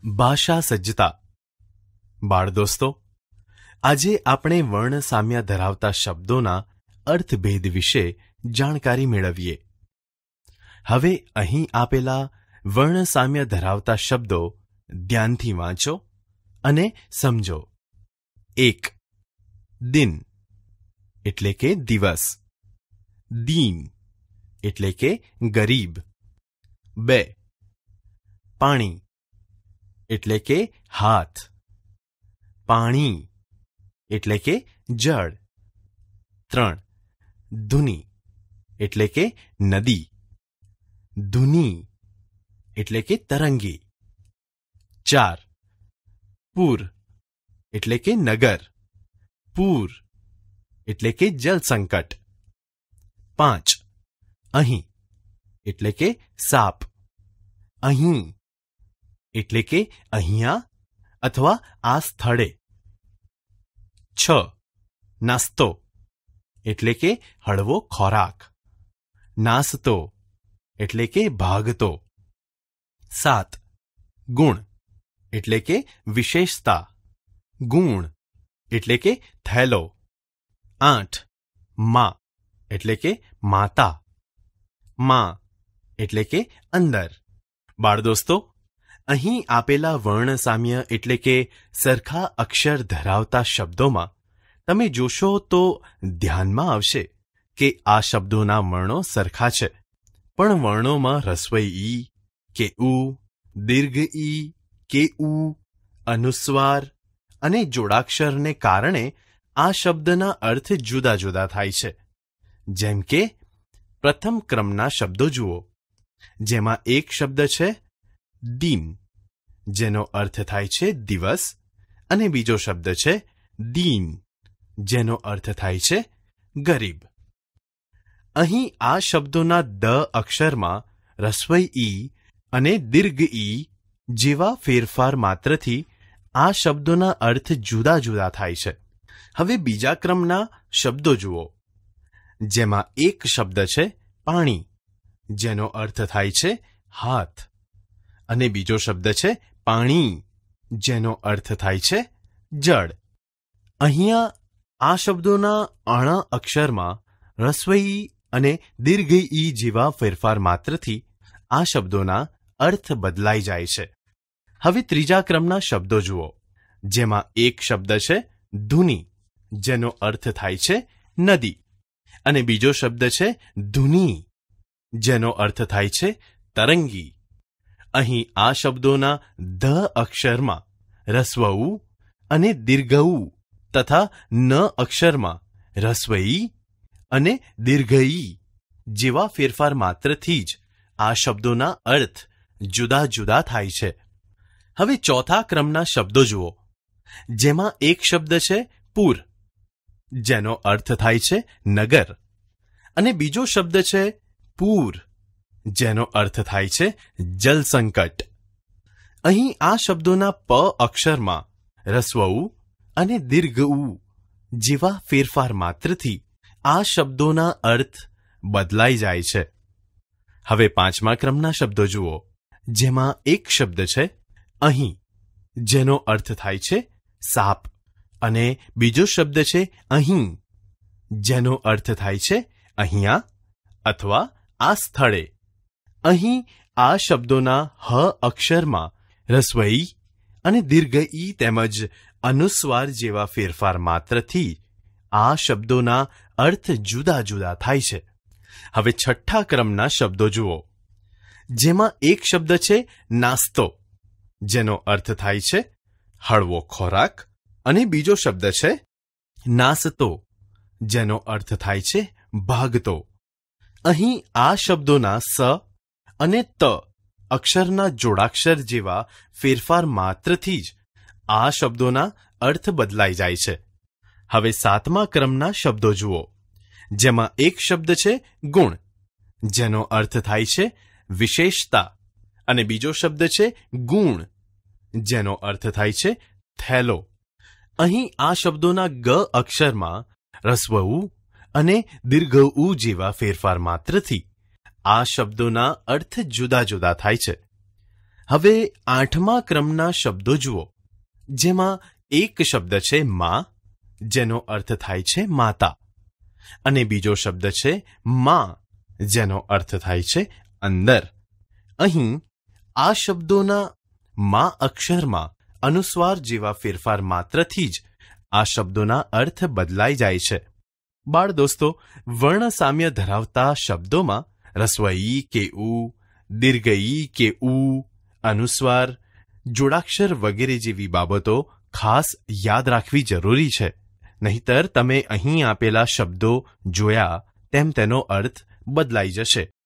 ભાષા સજ્જતા. બાળ દોસ્તો, આજે આપણે વર્ણ સામ્ય ધરાવતા શબ્દોના અર્થભેદ વિશે જાણકારી મેળવીએ. હવે અહીં આપેલા વર્ણ સામ્ય ધરાવતા શબ્દો ધ્યાનથી વાંચો અને સમજો. 1. દિન એટલે કે દિવસ. દીન એટલે કે ગરીબ. 2. પાણી એટલે કે હાથ. પાણી એટલે કે જળ. 3. ધુની એટલે કે નદી. ધુની એટલે કે તરંગી. 4. પૂર એટલે કે નગર. પૂર એટલે કે જળ સંકટ. 5. અહીં એટલે કે સાપ. અહીં એટલે કે અહીંયા અથવા આ સ્થળે. 6. નાસ્તો એટલે કે હળવો ખોરાક. નાસ્તો એટલે કે ભાગતો. 7. ગુણ એટલે કે વિશેષતા. ગુણ એટલે કે થેલો. 8. માં એટલે કે માતા. માં એટલે કે અંદર. બાળ દોસ્તો, અહીં આપેલા વર્ણ સામ્ય એટલે કે સરખા અક્ષર ધરાવતા શબ્દોમાં તમે જોશો તો ધ્યાનમાં આવશે કે આ શબ્દોના વર્ણો સરખા છે, પણ વર્ણોમાં રસ્વઈ ઈ કે ઉ, દીર્ઘ ઈ કે ઉ, અનુસ્વાર અને જોડાક્ષરને કારણે આ શબ્દના અર્થ જુદા જુદા થાય છે. જેમ કે પ્રથમ ક્રમના શબ્દો જુઓ, જેમાં એક શબ્દ છે દિન, જેનો અર્થ થાય છે દિવસ, અને બીજો શબ્દ છે દીન, જેનો અર્થ થાય છે ગરીબ. અહીં આ શબ્દોના દ અક્ષરમાં રસ્વઈ ઈ અને દીર્ઘ ઈ જેવા ફેરફાર માત્રથી આ શબ્દોના અર્થ જુદા જુદા થાય છે. હવે બીજા ક્રમના શબ્દો જુઓ, જેમાં એક શબ્દ છે પાણી, જેનો અર્થ થાય છે હાથ, અને બીજો શબ્દ છે પાણી, જેનો અર્થ થાય છે જળ. અહીંયા આ શબ્દોના અણ અક્ષરમાં રસ્વઈ અને દીર્ઘ ઈ જેવા ફેરફાર માત્રથી આ શબ્દોના અર્થ બદલાઈ જાય છે. હવે ત્રીજા ક્રમના શબ્દો જુઓ, જેમાં એક શબ્દ છે ધુની, જેનો અર્થ થાય છે નદી, અને બીજો શબ્દ છે ધુની, જેનો અર્થ થાય છે તરંગી. અહીં આ શબ્દોના ધ અક્ષરમાં રસ્વ ઉ અને દીર્ઘ ઉ તથા ન અક્ષરમાં રસ્વ ઈ અને દીર્ઘ ઈ જેવા ફેરફાર માત્રથી જ આ શબ્દોના અર્થ જુદા જુદા થાય છે. હવે ચોથા ક્રમના શબ્દો જુઓ, જેમાં એક શબ્દ છે પૂર, જેનો અર્થ થાય છે નગર, અને બીજો શબ્દ છે પૂર, જેનો અર્થ થાય છે જલ સંકટ. અહીં આ શબ્દોના પ અક્ષરમાં રસ્વ ઉ અને દીર્ઘ ઉ જેવા ફેરફાર માત્રથી આ શબ્દોના અર્થ બદલાઈ જાય છે. હવે પાંચમા ક્રમના શબ્દો જુઓ, જેમાં એક શબ્દ છે અહીં, જેનો અર્થ થાય છે સાપ, અને બીજો શબ્દ છે અહીં, જેનો અર્થ થાય છે અહીંયા અથવા આ સ્થળે. અહીં આ શબ્દોના હ અક્ષરમાં રસ્વઈ અને દીર્ઘ ઈ તેમજ અનુસ્વાર જેવા ફેરફાર માત્રથી આ શબ્દોના અર્થ જુદા જુદા થાય છે. હવે છઠ્ઠા ક્રમના શબ્દો જુઓ, જેમાં એક શબ્દ છે નાસ્તો, જેનો અર્થ થાય છે હળવો ખોરાક, અને બીજો શબ્દ છે નાસતો, જેનો અર્થ થાય છે ભાગતો. અહીં આ શબ્દોના સ અને ત અક્ષરના જોડાક્ષર જેવા ફેરફાર માત્રથી જ આ શબ્દોના અર્થ બદલાઈ જાય છે. હવે સાતમા ક્રમના શબ્દો જુઓ, જેમાં એક શબ્દ છે ગુણ, જેનો અર્થ થાય છે વિશેષતા, અને બીજો શબ્દ છે ગુણ, જેનો અર્થ થાય છે થેલો. અહીં આ શબ્દોના ગ અક્ષરમાં રસ્વ ઉ અને દીર્ઘ ઉ જેવા ફેરફાર માત્રથી આ શબ્દોના અર્થ જુદા જુદા થાય છે. હવે 8મા ક્રમના શબ્દો જુઓ, જેમાં એક શબ્દ છે માં, જેનો અર્થ થાય છે માતા, અને બીજો શબ્દ છે માં, જેનો અર્થ થાય છે અંદર. અહીં આ શબ્દોના માં અક્ષરમાં અનુસ્વાર જેવા ફેરફાર માત્રથી જ આ શબ્દોના અર્થ બદલાઈ જાય છે. બાળ દોસ્તો, વર્ણ સામ્ય ધરાવતા શબ્દોમાં રસ્વઈ કે ઉ, દીર્ઘઈ કે ઉ, અનુસ્વાર, જોડાક્ષર વગેરે જેવી બાબતો ખાસ યાદ રાખવી જરૂરી છે. નહીંતર તમે અહીં આપેલા શબ્દો જોયા તેમ તેનો અર્થ બદલાઈ જશે.